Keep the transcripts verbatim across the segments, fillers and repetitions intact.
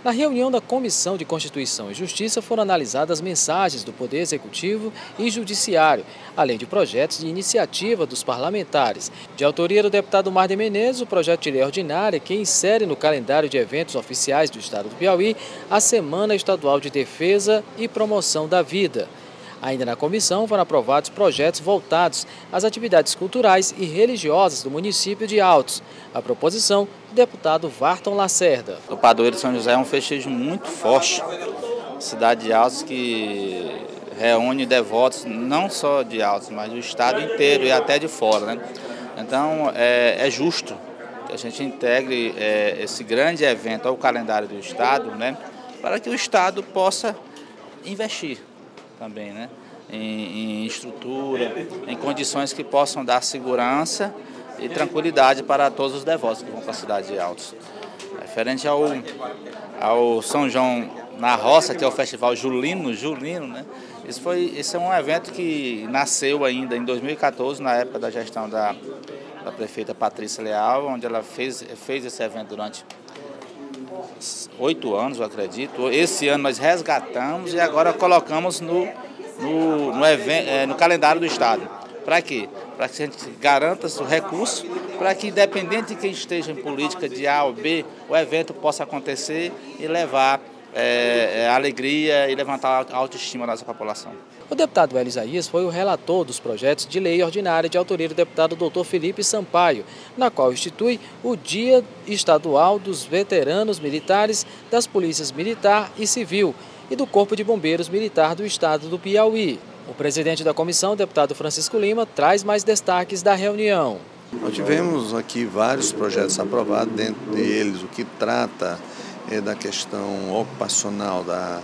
Na reunião da Comissão de Constituição e Justiça foram analisadas mensagens do Poder Executivo e Judiciário, além de projetos de iniciativa dos parlamentares. De autoria do deputado Marder Menezes, o projeto de lei ordinária que insere no calendário de eventos oficiais do Estado do Piauí a Semana Estadual de Defesa e Promoção da Vida. Ainda na comissão foram aprovados projetos voltados às atividades culturais e religiosas do município de Altos. A proposição do deputado Varton Lacerda. O Padroeiro de São José é um festejo muito forte. Cidade de Altos que reúne devotos não só de Altos, mas do estado inteiro e até de fora, né? Então é, é justo que a gente integre é, esse grande evento ao calendário do estado, né? Para que o estado possa investir também, né? Em, em estrutura, em condições que possam dar segurança e tranquilidade para todos os devotos que vão para a cidade de Altos. Referente ao, ao São João na Roça, que é o Festival Julino, Julino, né? Esse, foi, esse é um evento que nasceu ainda em dois mil e quatorze, na época da gestão da, da prefeita Patrícia Leal, onde ela fez, fez esse evento durante oito anos, eu acredito. Esse ano nós resgatamos e agora colocamos no, no, no, evento, é, no calendário do Estado. Para quê? Para que a gente garanta o recurso, para que, independente de quem esteja em política de A ou B, o evento possa acontecer e levar é, alegria e levantar a autoestima da nossa população. O deputado Hélio Isaías foi o relator dos projetos de lei ordinária de autoria do deputado doutor Felipe Sampaio, na qual institui o Dia Estadual dos Veteranos Militares das Polícias Militar e Civil e do Corpo de Bombeiros Militar do Estado do Piauí. O presidente da comissão, deputado Francisco Lima, traz mais destaques da reunião. Nós tivemos aqui vários projetos aprovados, dentro deles o que trata é, da questão ocupacional, da,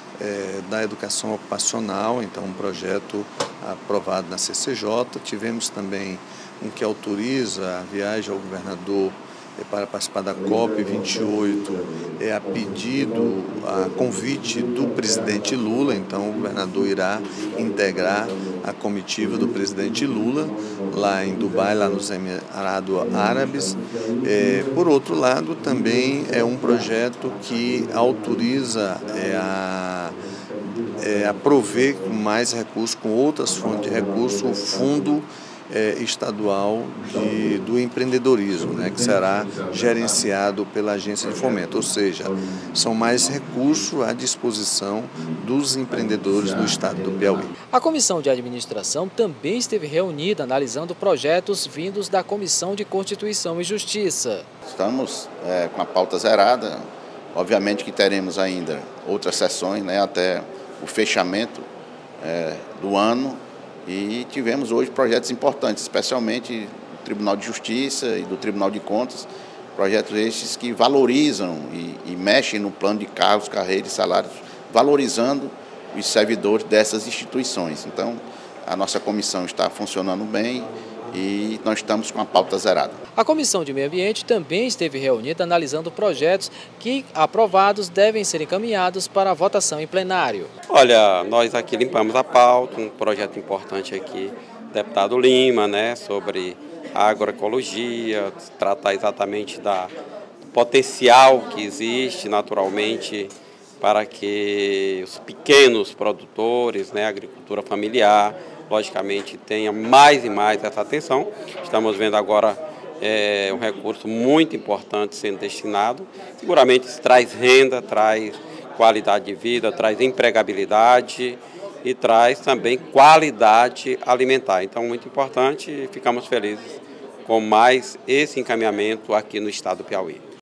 é, da educação ocupacional, então um projeto aprovado na C C J. Tivemos também um que autoriza a viagem ao governador é, para participar da COP vinte e oito, é a pedido, a convite do presidente Lula, então o governador irá integrar a comitiva do presidente Lula lá em Dubai, lá nos Emirados Árabes. É, por outro lado, também é um projeto que autoriza é, a, é, a prover mais recursos, com outras fontes de recursos, o fundo É, estadual de, do empreendedorismo, né, que será gerenciado pela agência de fomento, ou seja, são mais recursos à disposição dos empreendedores do estado do Piauí. A comissão de administração também esteve reunida analisando projetos vindos da Comissão de Constituição e Justiça. Estamos é, com a pauta zerada, obviamente que teremos ainda outras sessões, né, até o fechamento é, do ano. E tivemos hoje projetos importantes, especialmente do Tribunal de Justiça e do Tribunal de Contas, projetos estes que valorizam e, e mexem no plano de cargos, carreiras e salários, valorizando os servidores dessas instituições. Então, a nossa comissão está funcionando bem e nós estamos com a pauta zerada. A Comissão de Meio Ambiente também esteve reunida analisando projetos que, aprovados, devem ser encaminhados para a votação em plenário. Olha, nós aqui limpamos a pauta, um projeto importante aqui, deputado Lima, né, sobre a agroecologia, tratar exatamente da, do potencial que existe naturalmente para que os pequenos produtores, né, agricultura familiar, logicamente tenha mais e mais essa atenção. Estamos vendo agora é, um recurso muito importante sendo destinado. Seguramente isso traz renda, traz qualidade de vida, traz empregabilidade e traz também qualidade alimentar. Então, muito importante e ficamos felizes com mais esse encaminhamento aqui no estado do Piauí.